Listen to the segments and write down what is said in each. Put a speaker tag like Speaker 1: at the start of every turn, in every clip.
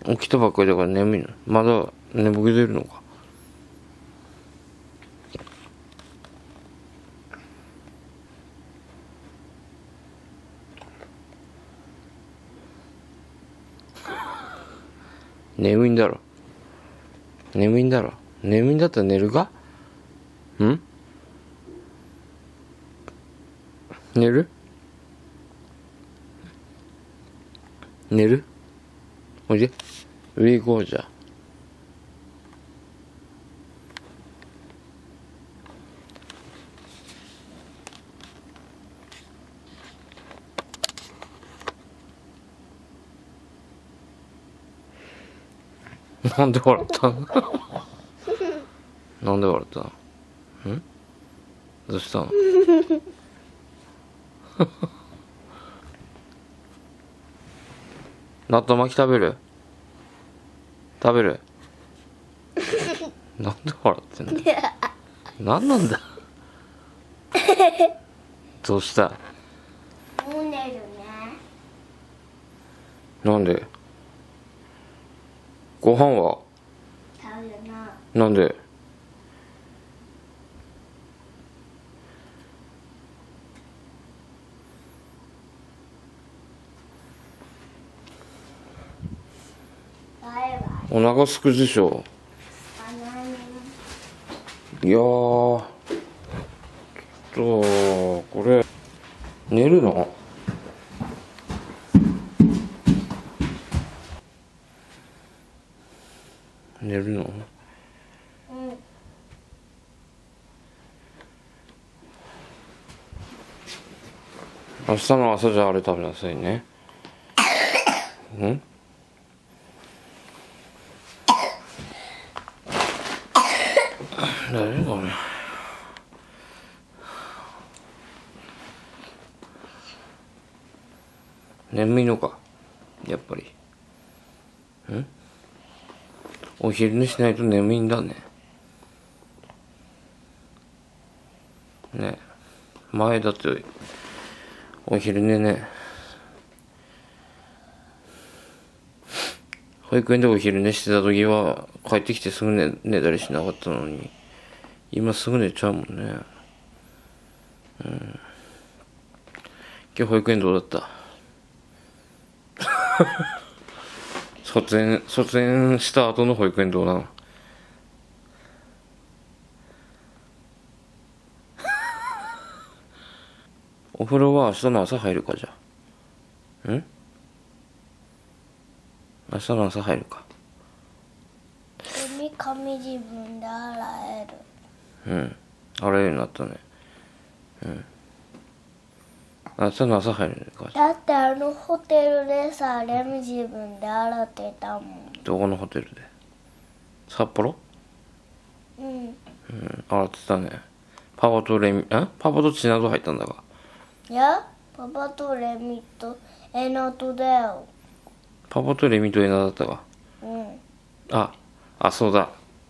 Speaker 1: 起きたばっかりだから眠いの。まだ寝ぼけてるのか。眠いんだろ。眠いんだろ。眠いんだったら寝るか？ん？寝る？寝る？おいで。上行こうじゃ。なんで笑ったの？なんで笑ったの？ん？どうしたの？納豆巻き食べる？食べる？なんで笑ってんの？なんなんだ。どうした？
Speaker 2: もう寝るね。
Speaker 1: なんで？ご飯は？
Speaker 2: 食べるな。
Speaker 1: なんで？
Speaker 2: バイバイ。
Speaker 1: お腹すくでしょ。
Speaker 2: あ、何？
Speaker 1: いやー、ちょっとこれ寝るの？寝るの？
Speaker 2: うん。
Speaker 1: 明日の朝じゃあれ食べなさいね。ん？大丈夫かな。眠いのかやっぱり。ん？お昼寝しないと眠いんだね。ね、前だってお昼寝ね、保育園でお昼寝してた時は帰ってきてすぐ寝たりしなかったのに、今すぐ寝ちゃうもんね。今日保育園どうだった？卒園した後の保育園どうなの？お風呂は明日の朝入るかじゃ。ん？明日の朝入るか。
Speaker 2: 髪自分で洗える。
Speaker 1: うん。洗えるようになったね。うん。明日の朝入るか。
Speaker 2: だってホテルでさ、レミ自分で洗ってたもん。
Speaker 1: どこのホテルで？札幌？
Speaker 2: うん。
Speaker 1: うん、洗ってたね。パパとパパとチナド入ったんだが。
Speaker 2: いや、パパとレミとエナとだよ。
Speaker 1: パパとレミとエナだったが。
Speaker 2: うん。
Speaker 1: そうだ。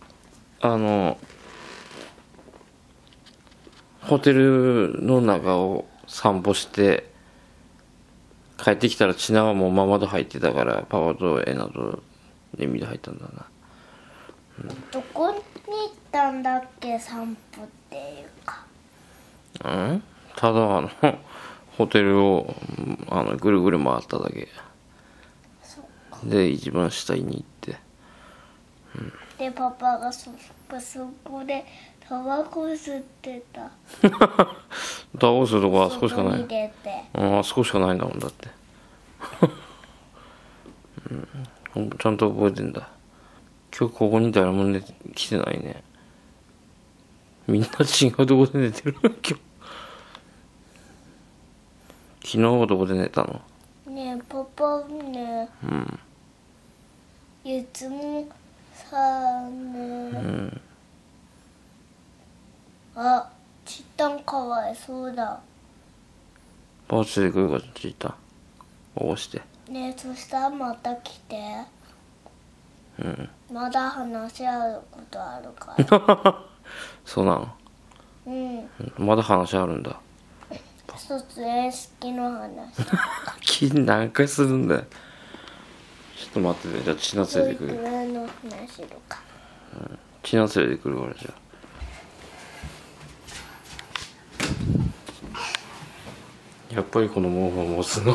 Speaker 1: ホテルの中を散歩して帰ってきたらチナはもうママと入ってたから、パパとエナとレミで入ったんだな。
Speaker 2: どこに行ったんだっけ、散歩っていうか。
Speaker 1: ただホテルをぐるぐる回っただけで、一番下に行って、
Speaker 2: でパパがそこでタバコ吸ってた。
Speaker 1: タバコ吸うとこは少ししかない。
Speaker 2: 外に出て。
Speaker 1: あそこしかないんだもんだって。ちゃんと覚えてんだ。今日ここに誰も来てないね。みんな違うとこで寝てる。今日。昨日はどこで寝たの？
Speaker 2: ねえパパね、いつもさね、ちったんかわいそうだ。
Speaker 1: パーツで来るからちった起こして。
Speaker 2: ねえ、そしたらまた来て。まだ話し合うことあるから。
Speaker 1: そうなの？まだ話あるんだ。
Speaker 2: 卒園式の話。
Speaker 1: 何回するんだよ。 ちょっと待ってて、じゃあチナ連れてくる。
Speaker 2: の話とか。
Speaker 1: チナ連れてくるからじゃあ。やっぱりこの毛布を持つの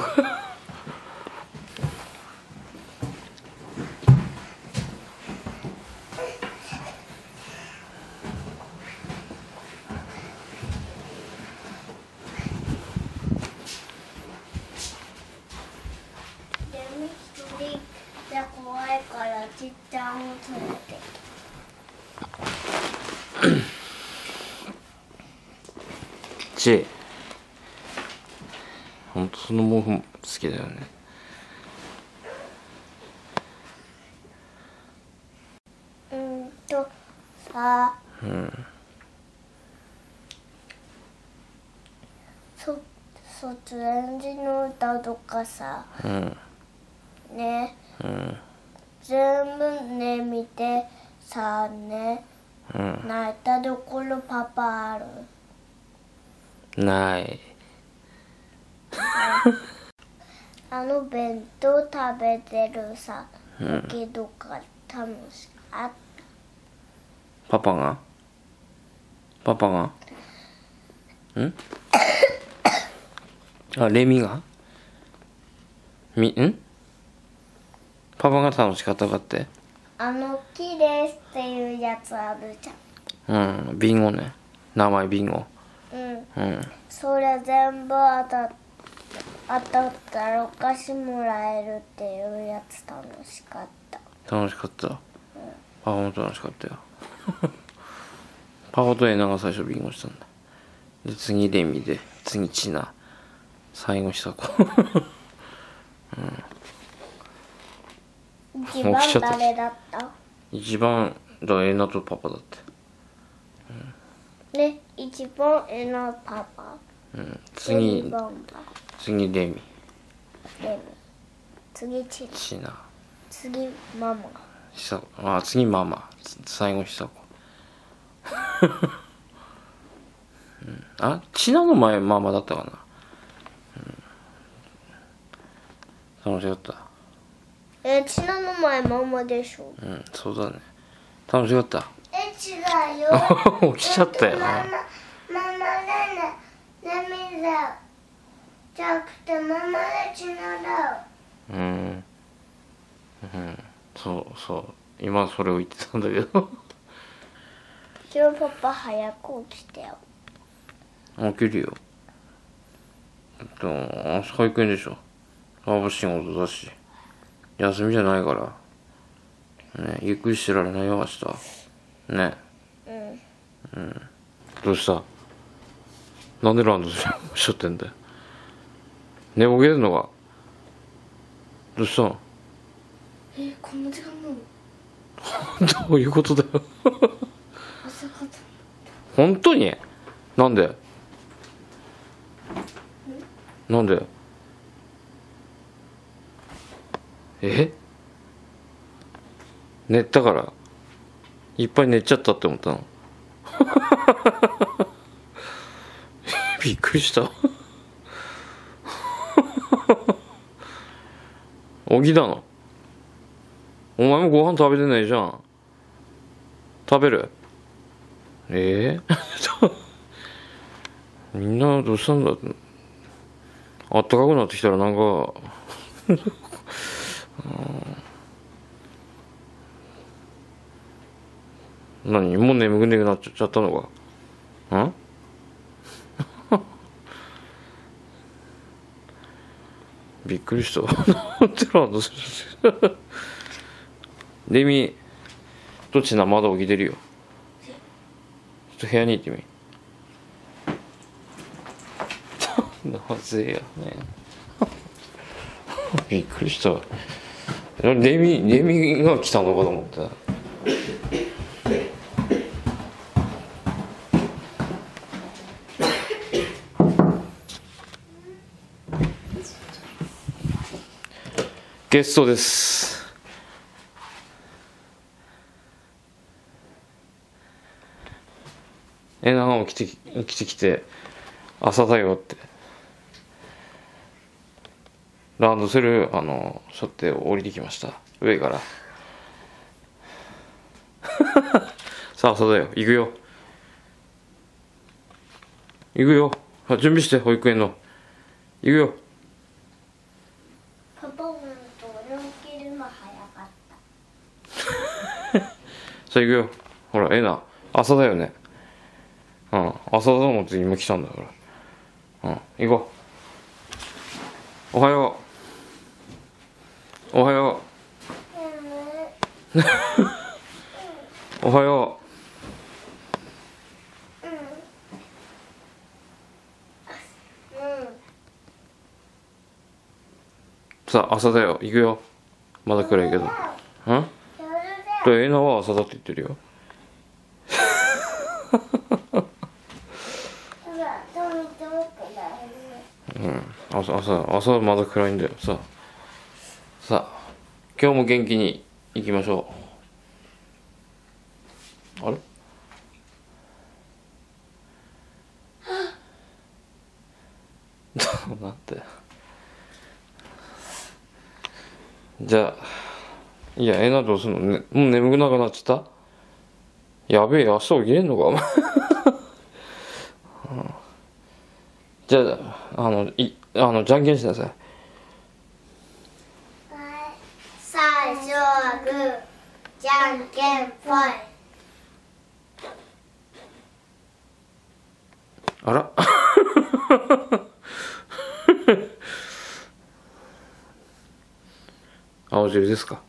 Speaker 2: じゃ怖いからちっちゃんを連れて
Speaker 1: ちほんとその毛布好きだよね。
Speaker 2: さ、卒園時の歌とかさ、ね、全部ね見てさね、泣いたところパパある？
Speaker 1: ない。
Speaker 2: 弁当食べてるさ、時とか楽しかった。
Speaker 1: パパがあ、レミがパパが楽しかったかって？
Speaker 2: キレスっていうやつあるじ
Speaker 1: ゃん。ビンゴね。名前ビンゴ。
Speaker 2: それ全部当たったらお菓子もらえるっていうやつ楽しかった。
Speaker 1: 楽しかった。パパも楽しかったよ。パパとエナが最初ビンゴしたんだ。で次レミで、次チナ、最後久子。
Speaker 2: 一番誰だった？
Speaker 1: 一番エナとパパだって。
Speaker 2: ね、一番エナパパ。
Speaker 1: 次レミ。
Speaker 2: 次
Speaker 1: チナ。
Speaker 2: 次ママ。
Speaker 1: 次ママ。最後久子。チナの前ママだったかな。楽しかった。
Speaker 2: チナの前ママでしょ。
Speaker 1: そうだね。楽しかった。
Speaker 2: 違うよ。
Speaker 1: 起きちゃったよな。
Speaker 2: ママレミだ。じゃなくてママでチナだ。
Speaker 1: そう今それを言ってたんだけど。
Speaker 2: 今日パパ早く起きてよ。
Speaker 1: 起きるよ。朝保育園でしょ。パパ仕事だし休みじゃないからね。ゆっくりしてられないよ明日ね。どうした？なんでランドセルしょってんだよ。寝ぼけてんのか？どうしたの？
Speaker 2: こんな時間なの？
Speaker 1: どういうことだよ。
Speaker 2: 朝方。
Speaker 1: 本当に？なんで？寝たからいっぱい寝ちゃったって思ったの？びっくりした起きたの？お前もご飯食べてないじゃん。食べる？みんなどうしたんだ。あったかくなってきたらなんか何もう眠くなっちゃったのか？びっくりした。なんでランドセルレミどっちな？まだ起きてるよ。ちょっと部屋に行ってみ。なぜやね。びっくりした。レミが来たのかと思った。ゲストです。エナが起きてきて朝だよってランドセル背負って降りてきました。 上からさあ朝だよ、行くよ行くよ。準備して、保育園の行くよ。
Speaker 2: パパもと俺も起きるの早かった。
Speaker 1: さあ行くよ。ほら、朝だよね。うん、朝だと思って今来たんだから。うん、行こう。おはよう。おはよう。おはよう。さあ朝だよ、行くよ。まだ暗いけど。うん？エナは朝だって言ってるよ。うん、朝まだ暗いんだよ。さあ今日も元気に行きましょう。あれなんて。じゃあいや、エナどうすんの、ね、もう眠くなくなっちゃった。やべえ、明日起きれんのかお前。じゃあじゃんけんしなさい。
Speaker 2: 最初はグー、じゃんけんぽい。
Speaker 1: あら青汁ですか。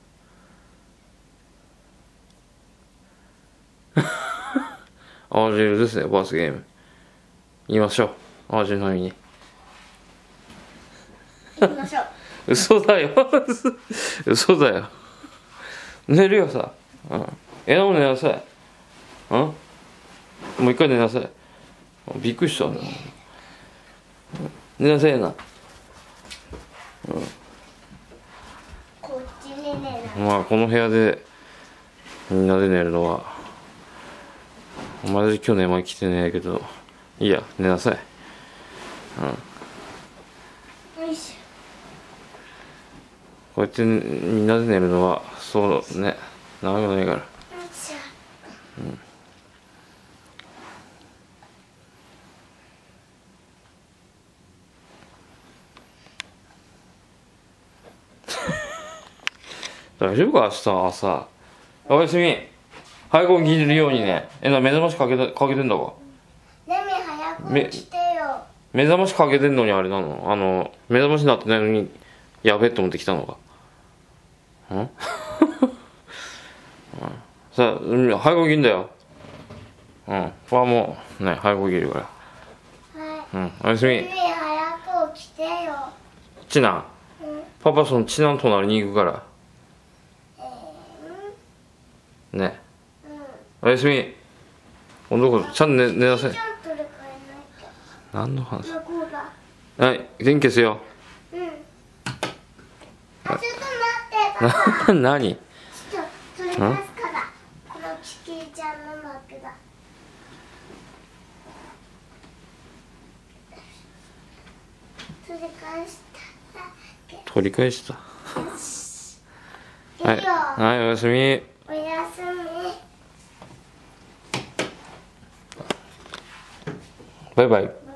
Speaker 1: 青汁ですね、罰ゲーム。言いましょう、青汁飲みに。
Speaker 2: 行きましょう。
Speaker 1: 嘘だよ嘘だよ。寝るよさ。うん。も寝なさい。うん。もう一回寝なさい。びっくりした。寝なさいな。
Speaker 2: こっちに寝る。
Speaker 1: まあこの部屋でみんなで寝るのは、お前今日寝巻き来てねえけど、いいや、寝なさい。
Speaker 2: うん。よいしょ。
Speaker 1: こうやってみんなで寝るのはそうね、長くないから。
Speaker 2: よいしょ。
Speaker 1: うん。大丈夫か明日朝。おやすみ。早く起きるようにね。目覚ましかけてんだか。
Speaker 2: レミ早く起きてよ。
Speaker 1: 目覚ましかけてんのにあれなの、目覚ましになってないのにやべえと思ってきたのか。んさあ、早く起きんだよ。うん。ここはもうね、早く起きるから。
Speaker 2: はい。
Speaker 1: うん。おやすみ。
Speaker 2: レミ早く起きてよ。
Speaker 1: ちな。パパそのちなの隣に行くから。ね。おやすみ。どこちゃんと寝なさい。何の話。はい、電気消すよ。
Speaker 2: うん。ちょっと待って、パパ。
Speaker 1: 何？
Speaker 2: ちょっと取りますから。このキキちゃんのマークだ。取り返した。
Speaker 1: 取り返した。
Speaker 2: よし。
Speaker 1: はい、はい、おやすみ。
Speaker 2: おやすみ。
Speaker 1: バイバイ。